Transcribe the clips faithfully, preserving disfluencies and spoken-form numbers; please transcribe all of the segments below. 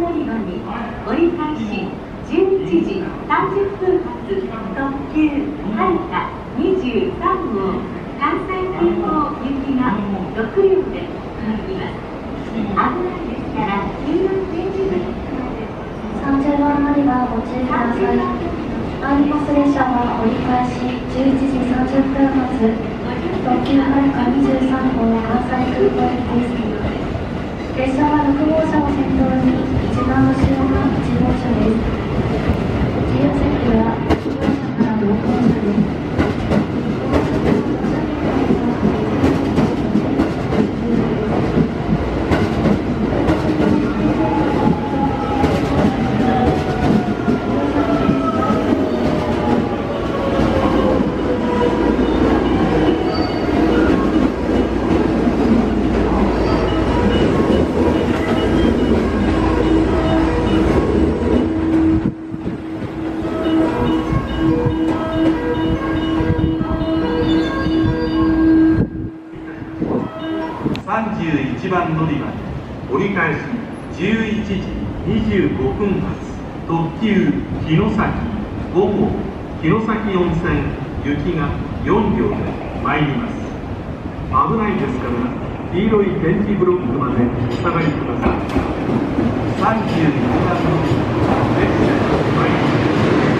乗り場に折り返しじゅういちじさんじゅっぷん発特急はるかにじゅうさんごう関西空港行きがろくりょうで参ります。危ないですから入浴展示物さんじゅうばん乗り場ご注意ください。アイパス列車は折り返しじゅういちじさんじゅっぷん発特急はるかにじゅうさんごう関西空港行きです。列車はろくごうしゃを先頭に一番後ろがいちごうしゃです。自由席はいちごうしゃからろくごうしゃです。 さんじゅういちばん乗り場に折り返しじゅういちじにじゅうごふん発特急城崎ごごう城崎温泉行きがよんりょうで参ります。危ないですから黄色い点字ブロックまでお下がりください。さんじゅういちばん乗り場列車に参ります。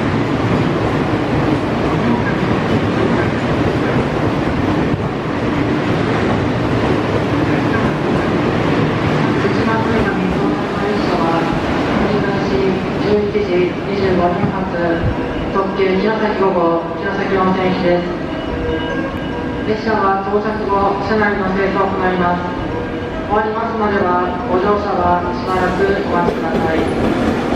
じゅういちじにじゅうごふん発特急城崎ごごう城崎温泉行きです。列車は到着後車内の清掃を行います。終わりますのではご乗車はしばらくお待ちください。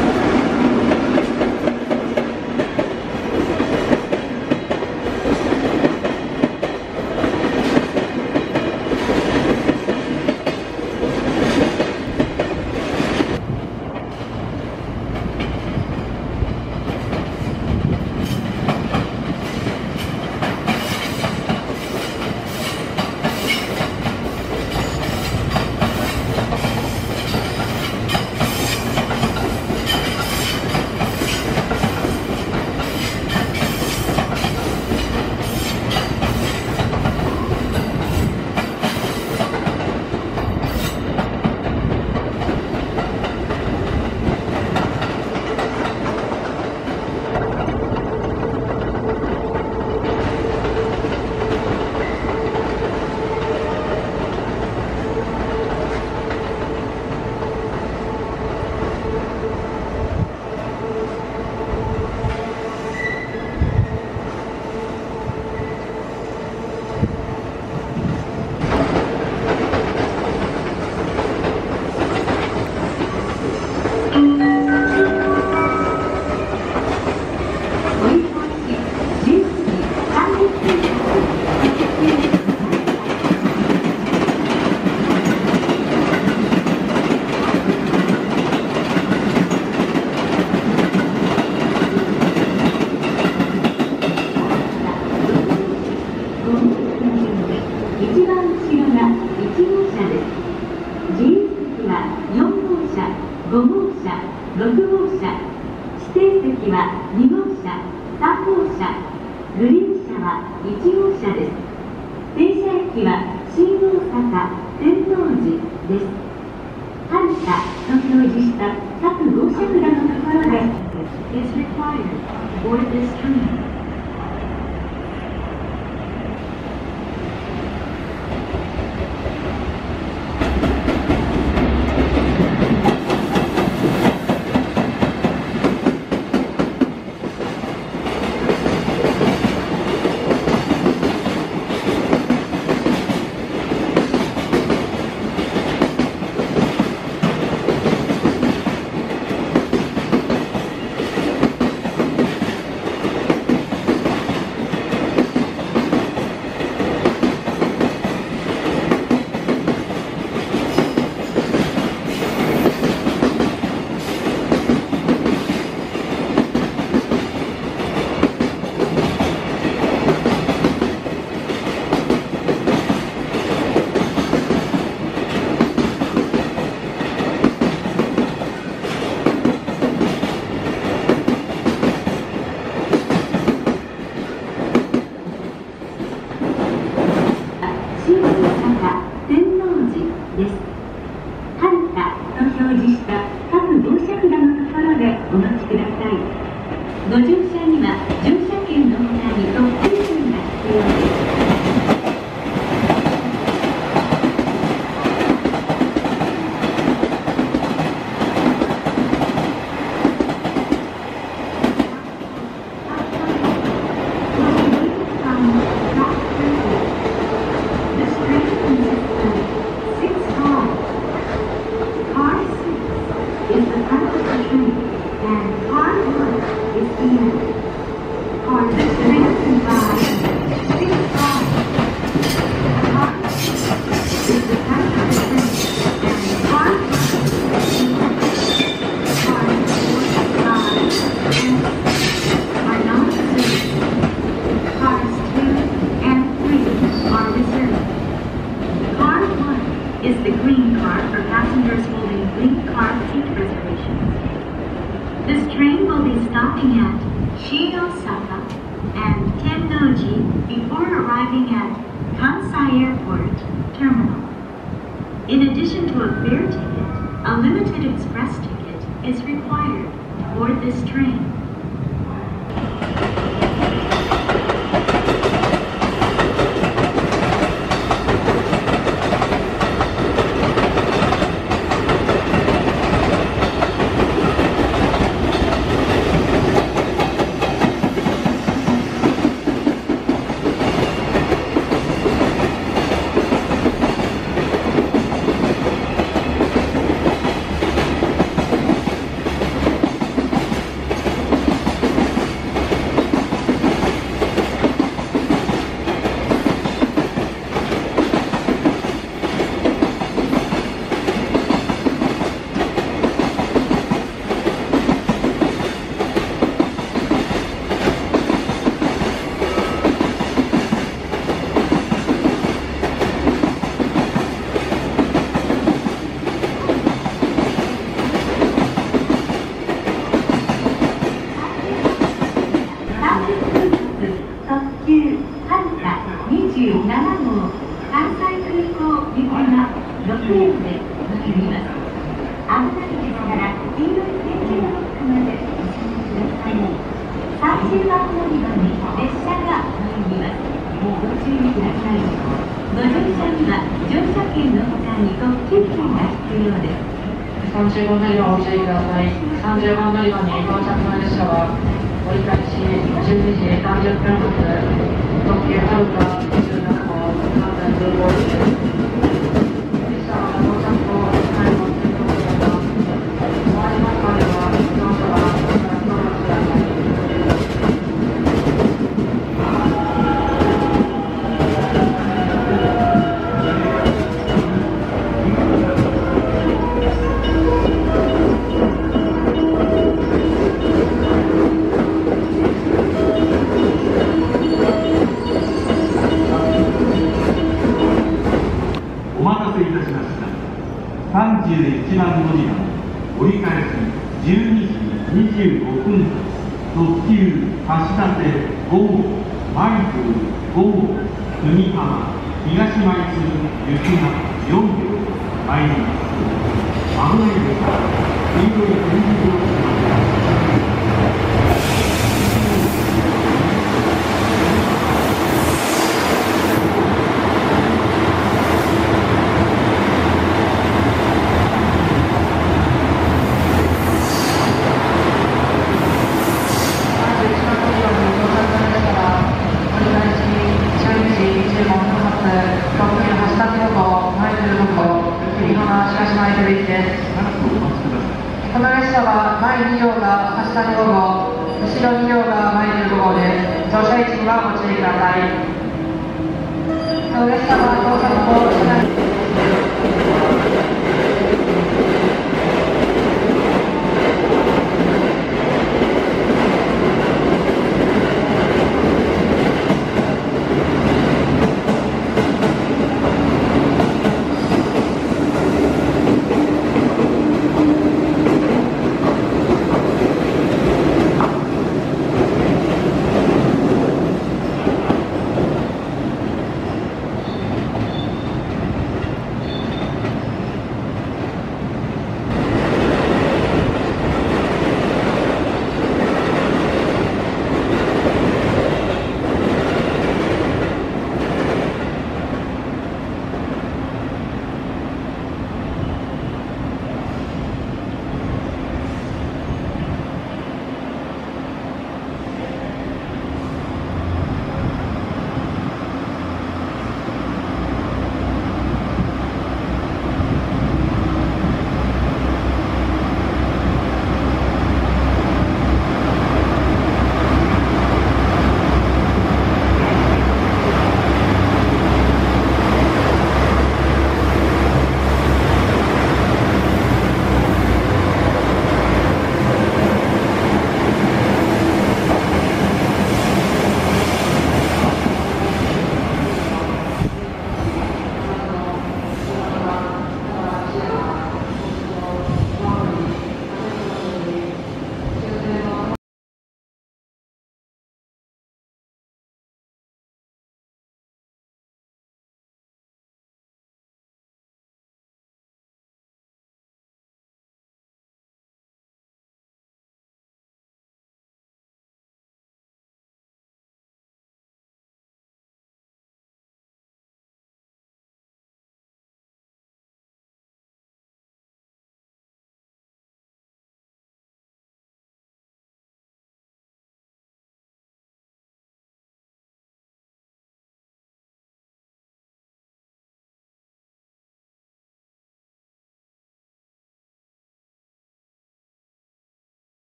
ごごうしゃ、ろくごうしゃ、指定席はにごうしゃ、さんごうしゃ、グリーン車はいちごうしゃです。停車駅は新大阪天王寺です。はるかと表示した各号車札のところで is required to board this train. と表示した各乗車札のところでお待ちください。ご乗車には乗車券の他に特急券が必要です。Is the green car for passengers holding green car seat reservations. This train will be stopping at Shiosaka and Tennoji before arriving at Kansai Airport Terminal. In addition to a fare ticket, a limited express ticket is required to board this train. さんじゅうご乗り場をお注意ください。さんじゅうご乗り場に到着の列車は折り返しじゅうにじさんじゅっぷん発特急はるかにじゅうなな号関西空港です。列車は到着後最後の通過ですが、終わりますまでは乗車はお待ちください。 さんじゅういちばん乗り場折り返しじゅうにじにじゅうごふん発特急橋立ご号舞鶴ご号国浜東舞鶴行きがよんびょう参ります。危ないですから黄色い点字をします。 この列車は前に両が橋谷ご号、後ろに両が前じゅうご号です。乗車位置にはご注意ください。この列車は到着後、車内